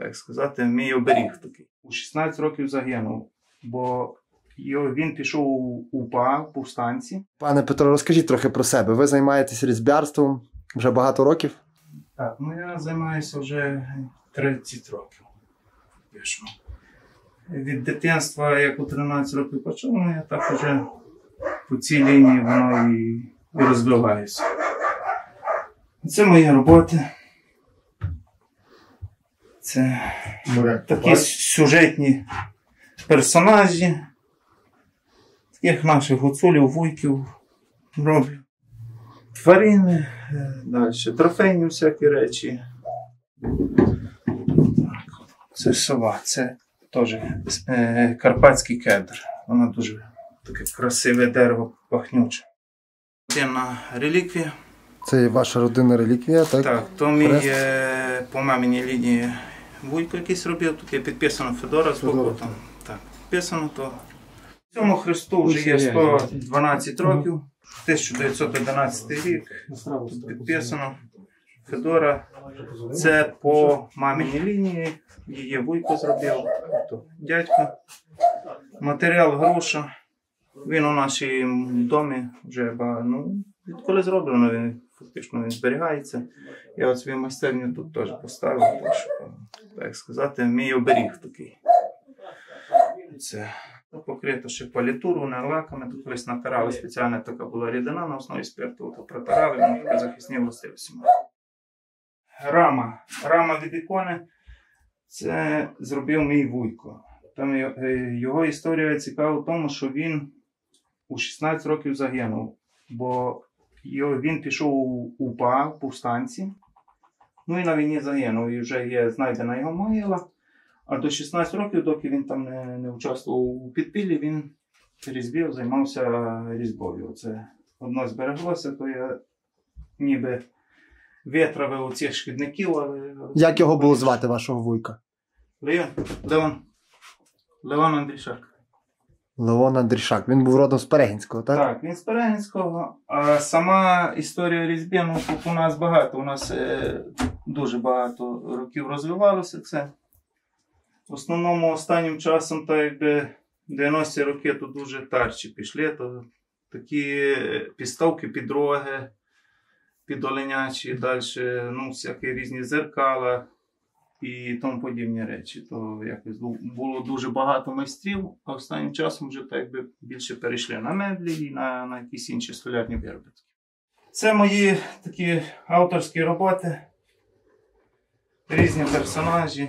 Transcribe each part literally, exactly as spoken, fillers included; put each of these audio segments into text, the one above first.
так сказати, мій оберіг такий. У шістнадцять років загинув, бо його, він пішов у УПА, в повстанці. Пане Петро, розкажіть трохи про себе. Ви займаєтесь різьбярством вже багато років? Так, ну я займаюся вже тридцять років. Від дитинства, як у тринадцять років почав, ну я так вже по цій лінії воно і, і розвиваюся. Це мої роботи. Це такі сюжетні персонажі, таких наших гуцулів, вуйків роблю. Тварини, далі трофейні всякі речі. Це сова, це теж е, карпатський кедр. Вона дуже таке красиве дерево, пахнюче. Родинна реліквія. Це є ваша родинна реліквія, так? Так, то мій е, по маминій лінії вуйко якийсь робив, тут є підписано Федора з боку. Там, так, підписано то. Цьому хресту вже є сто дванадцять років, тисяча дев'ятсот одинадцятий рік, підписано Федора. Це по маминій лінії, її вуйко зробив, то дядько. Матеріал груша, він у нашому домі вже, ну, відколи зроблено, він фактично він зберігається. Я от свою майстерню тут теж поставив, так що, так сказати, мій оберіг такий. Це покрито ще палітурою, лаками, тут колись натирали, спеціальна така була рідина на основі спирту, то протирали, воно таке захисні властивості. Рама. Рама від ікони, це зробив мій вуйко. Там його історія цікава в тому, що він у шістнадцять років загинув, бо його, він пішов у УПА, в повстанці, ну і на війні загинув, і вже є знайдена його могила. А до шістнадцяти років, доки він там не, не участвував у підпіллі, він різьбів, займався різьбою. Це одно збереглося, то я ніби витравив у цих шкідників, але... Як його було звати, вашого вуйка? Леон. Леон. Леон Андрішак. Леон Андрішак. Він був родом з Перегінського, так? Так, він з Перегінського. А сама історія різьби, ну, тут у нас багато, у нас е, дуже багато років розвивалося це. В основному останнім часом, так якби дев'яності роки, то дуже тарчі пішли, то такі підставки під роги, під оленячі, далі, ну, всякі різні зеркала і тому подібні речі. То якось було дуже багато майстрів, а останнім часом вже так якби більше перейшли на меблі і на, на якісь інші столярні вироби. Це мої такі авторські роботи, різні персонажі.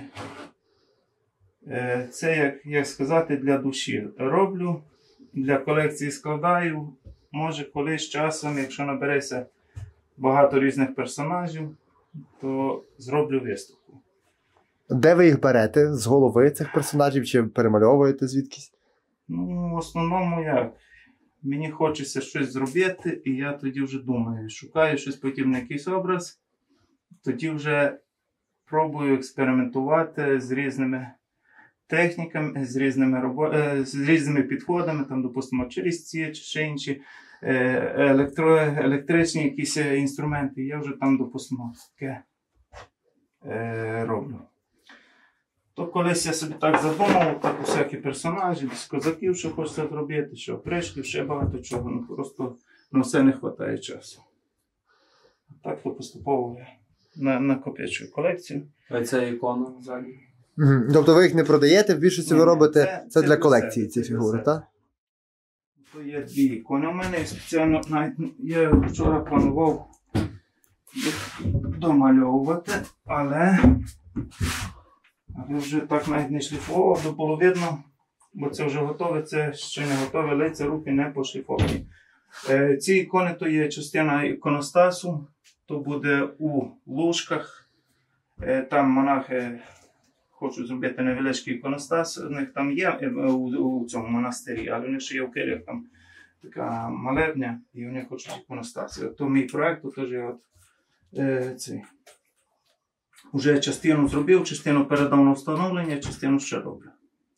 Це, як, як сказати, для душі роблю, для колекції складаю. Може, колись часом, якщо набереться багато різних персонажів, то зроблю виставку. Де ви їх берете? З голови цих персонажів чи перемальовуєте звідкись? Ну, в основному як? Мені хочеться щось зробити, і я тоді вже думаю, шукаю щось потім на якийсь образ, тоді вже пробую експериментувати з різними техніками, з різними, робо... з різними підходами, там, допустимо, через ці чи ще інші електро... електричні якісь інструменти. Я вже там, допустимо, таке е, роблю. То колись я собі так задумав, так усякі персонажі, десь козаків, що хочеться зробити, що пришків, ще багато чого, ну просто на все не вистачає часу. Так то поступово на, накопичую колекцію. А це ікона ззаді? Угу. Тобто ви їх не продаєте, в більшості ви робите, це, це, це для колекції ці фігури, так? То є дві ікони. У мене спеціально, навіть я вчора планував їх домальовувати, але, але вже так навіть не шліфував, бо було видно, бо це вже готове, це ще не готове, лиця, руки не пошліфовані. Е, ці ікони то є частина іконостасу, то буде у лужках, е, там монахи хочуть зробити невеличкий іконостас, у них там є у, у цьому монастирі, але у них ще є в келіях там така молебня, і вони хочуть іконостас. То мій проєкт, то теж я от, е, цей, вже частину зробив, частину передав на встановлення, частину ще роблю.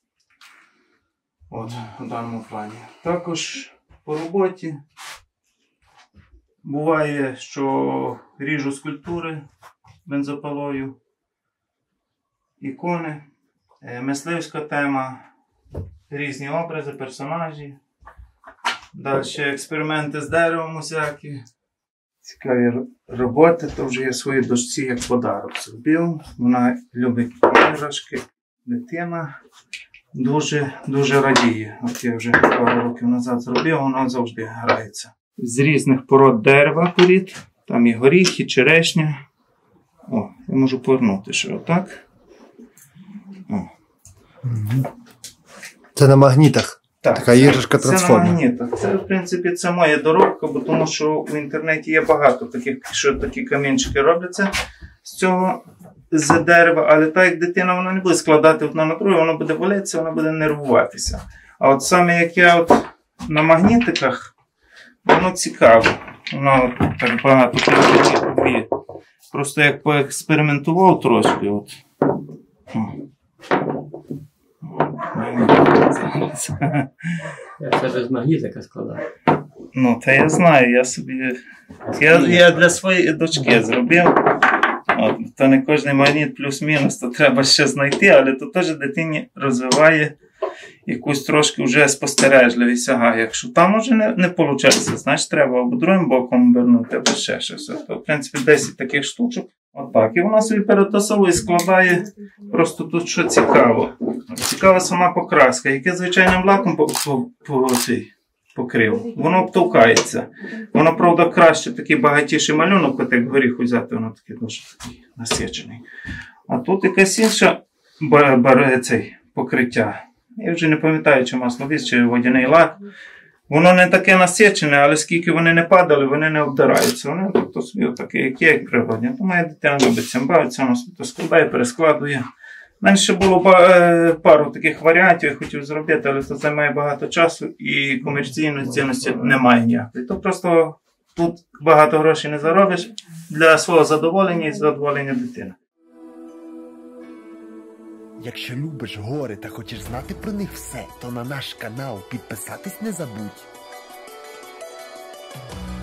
От, у даному плані. Також по роботі буває, що ріжу скульптури бензопилою. ікони, е, мисливська тема, різні образи, персонажі. Далі експерименти з деревом усякі. Цікаві р- роботи, то вже я своїй дочці як подарок зробив. Вона любить іграшки, дитина. Дуже, дуже радіє. От я вже пару років назад зробив, вона завжди грається. З різних пород дерева порід. Там і горіх, і черешня. О, я можу повернути ще отак. О. Це на магнітах. Так, Така іграшка це, це трансформер. на магнітах. Це, в принципі, це моя доробка, бо тому що в інтернеті є багато таких, що такі камінчики робляться з цього, з дерева, але так як дитина, вона не буде складати одна на друге, вона буде валитися, вона буде нервуватися. А от саме як я от на магнітиках, воно цікаво. Воно так багато дві. Просто як поекспериментував трошки. От. О. Я це без магнітика складав. Ну, та я знаю, я собі. Я, я для своєї дочки зробив. От, то не кожен магніт плюс-мінус, то треба ще знайти, але то теж дитині розвиває якусь трошки вже спостережливість. Ага, якщо там вже не, не виходить, значить треба або другим боком обернути, або ще щось. То, в принципі, десять таких штучок. Отак. І вона собі перетасовує, складає. Просто тут що цікаво. Цікава сама покраска. Яке звичайним лаком по, по, по, цей, покрив, воно обтовкається. Воно, правда, краще такий багатіший малюнок, от як горіх взяти, воно такий дуже такий насичений. А тут якась інша цей, покриття. Я вже не пам'ятаю, чи масловіс, чи водяний лак. Воно не таке насичене, але скільки вони не падали, вони не обдираються. Вони тобто собі такі, як є, як природні. То моя дитина любить цим бавиться, вона собі то складає, перескладує. У мене ще було пару таких варіантів, я хотів зробити, але це займає багато часу і комерційної цінності немає ніякої. То просто тут багато грошей не заробиш для свого задоволення і задоволення дитини. Якщо любиш гори та хочеш знати про них все, то на наш канал підписатись не забудь.